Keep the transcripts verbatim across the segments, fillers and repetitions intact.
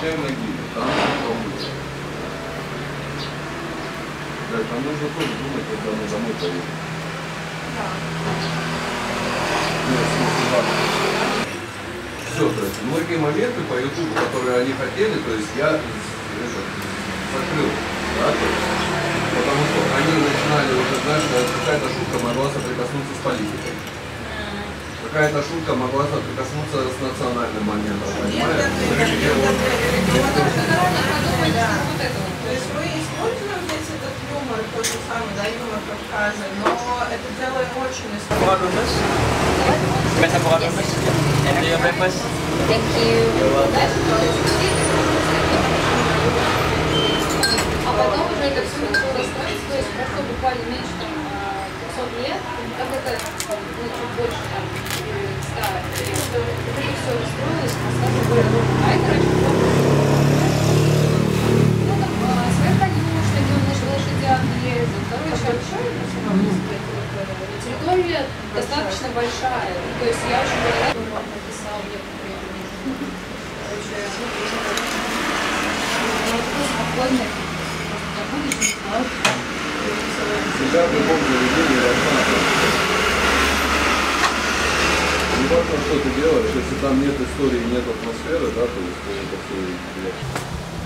системной гири, там что-то. Да, там нужно тоже думать, когда мы домой поедем. Да. Нет, смысл, ладно. Все, то есть многие моменты по ютубу, которые они хотели, то есть я это, закрыл, да, то есть, потому что они начинали уже, знаешь, какая-то шутка могла соприкоснуться с политикой. Какая-то шутка могла соприкоснуться с национальным моментом, понимаешь? То есть мы используем весь этот юмор, тот же самый, да, юмор Кавказа, но это делаем очень искусственно. Thank you. А потом уже это все начало расстроиться, то есть прошло буквально меньше там двухсот лет, как это, ну, чуть больше там ста лет, что это все расстроилось, а стало более ровно. А это раньше было, ну там, своя конюшня, где он нашел лошадях ездил, второй еще территория достаточно большая, то есть я очень благодарна, написал некоторые, короче, спокойно, просто будешь, Всегда в любом заведении должна быть. Не важно, что ты делаешь, если там нет истории, нет атмосферы, да, то есть это все интересно.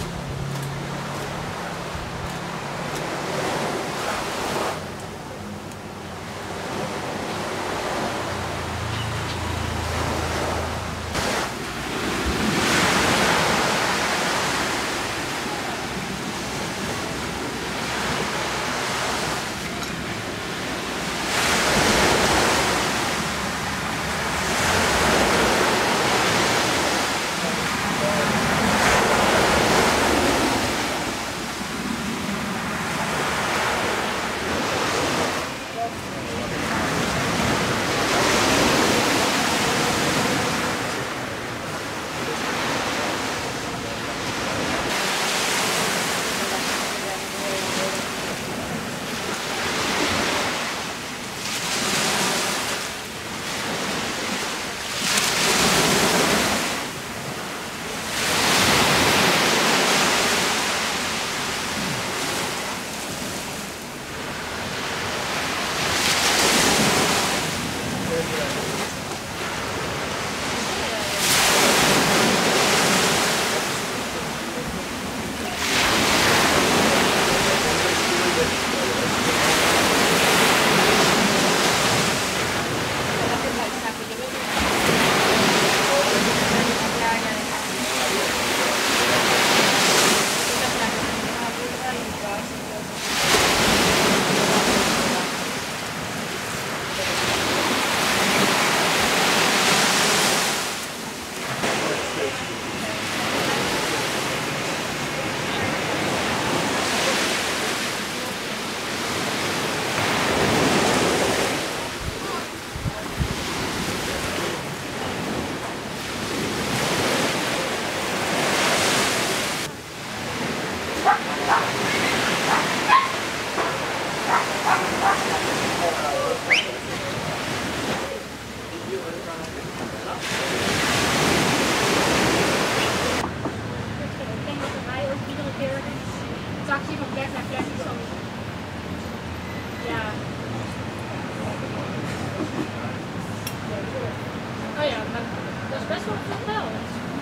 Oh ja, maar dat is best wel veel geld.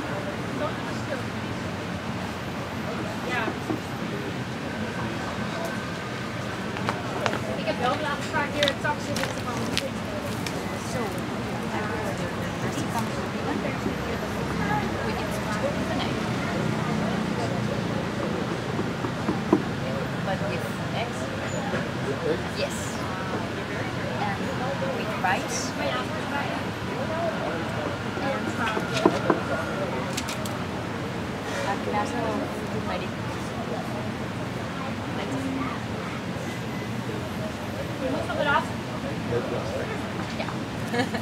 Dat is een stuk. Ja. Ik heb wel de laatste paar keer een taxi met de man. Zo. Die kan But with eggs? Yes. And with rice? And glass of ready. Je moet van eraf. Ja.